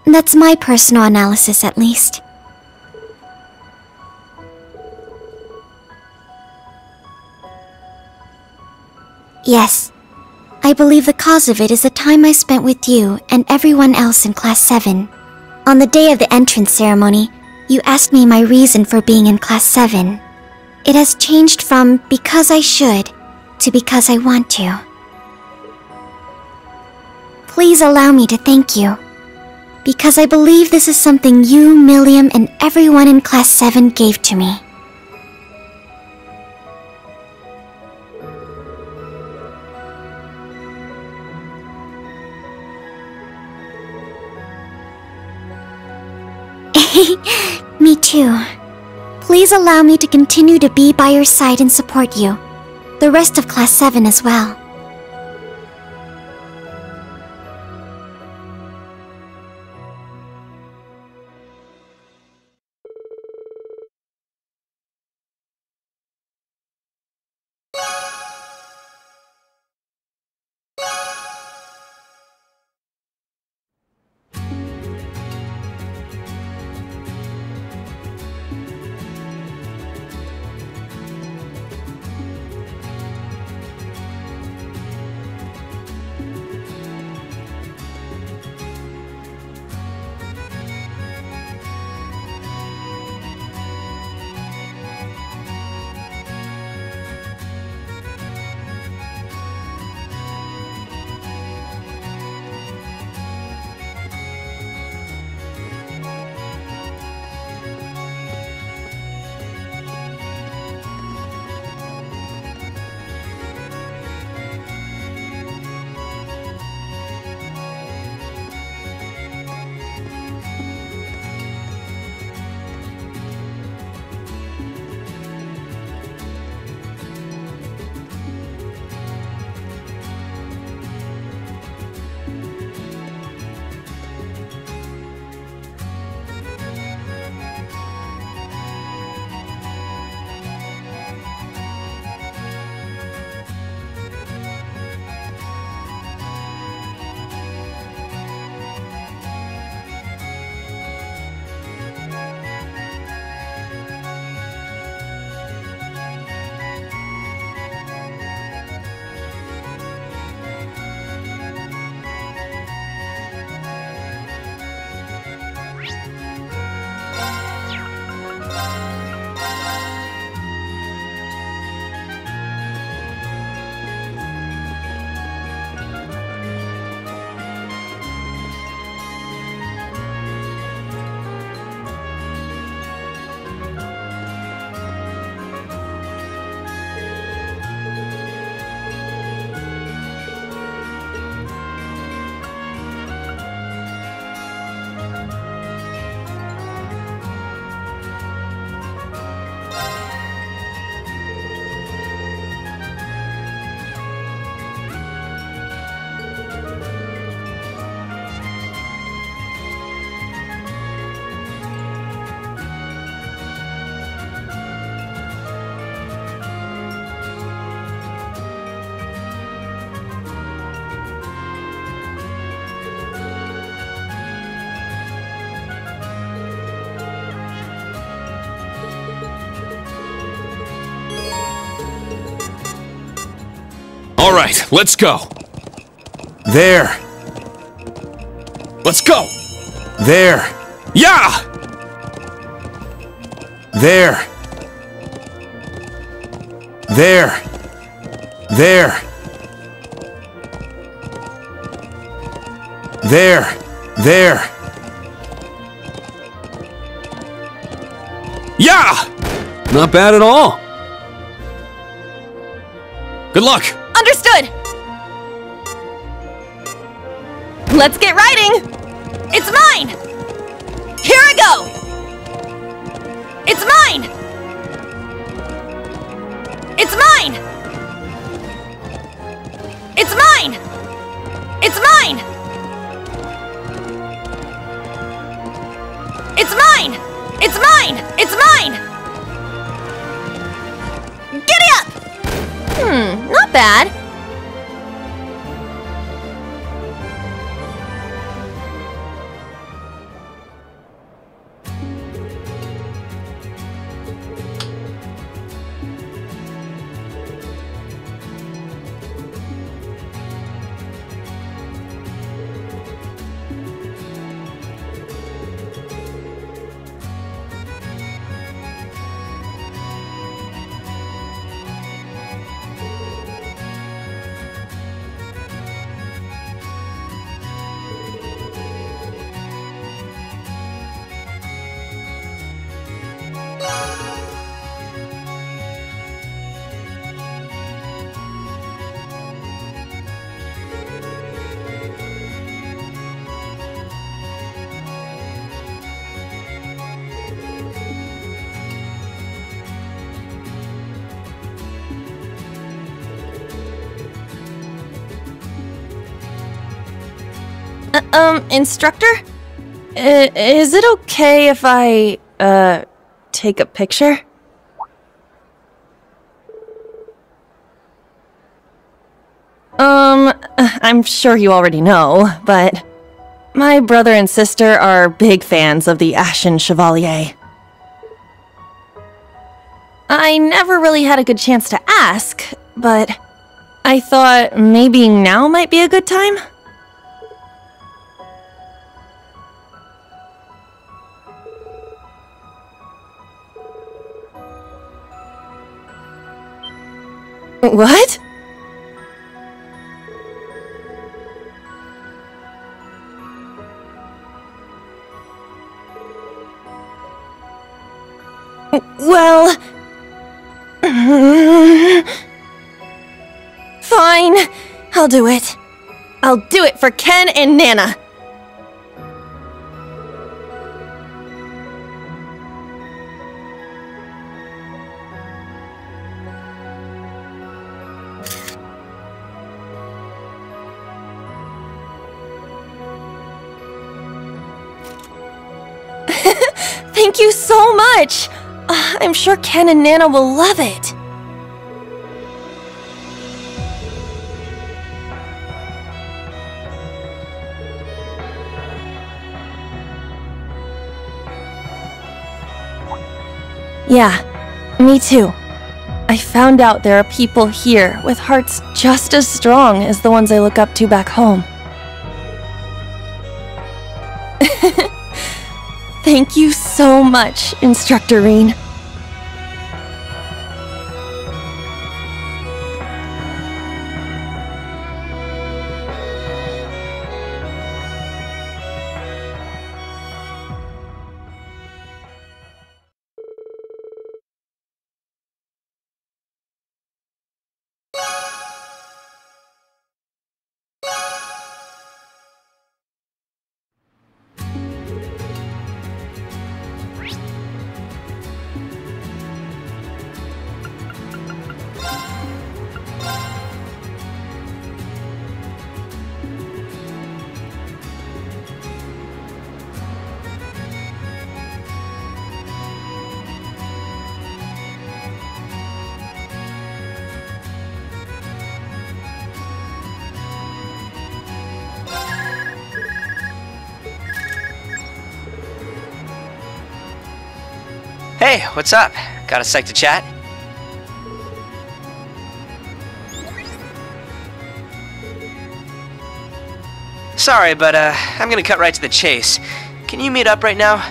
That's my personal analysis, at least. Yes. I believe the cause of it is the time I spent with you and everyone else in Class 7. On the day of the entrance ceremony, you asked me my reason for being in Class 7. It has changed from because I should to because I want to. Please allow me to thank you. Because I believe this is something you, Millium, and everyone in Class 7 gave to me. Me too. Please allow me to continue to be by your side and support you. The rest of Class 7 as well. All right, let's go. There. Let's go. There. Yeah! There. There. There. There. There. Yeah! Not bad at all. Good luck. Understood! Let's get riding! It's mine! Here I go! It's mine! It's mine! It's mine! It's mine! It's mine! It's mine! It's mine! Giddy up! Not bad. Instructor? Is it okay if I, take a picture? I'm sure you already know, but my brother and sister are big fans of the Ashen Chevalier. I never really had a good chance to ask, but I thought maybe now might be a good time? What? Well... Fine, I'll do it. I'll do it for Ken and Nana. Thank you so much! I'm sure Ken and Nana will love it. Yeah, me too. I found out there are people here with hearts just as strong as the ones I look up to back home. Thank you so much, Instructor Rean. Hey, what's up? Got a sec to chat? Sorry, but I'm gonna cut right to the chase. Can you meet up right now?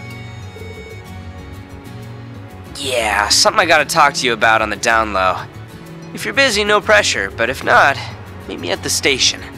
Yeah, something I gotta talk to you about on the down low. If you're busy, no pressure, but if not, meet me at the station.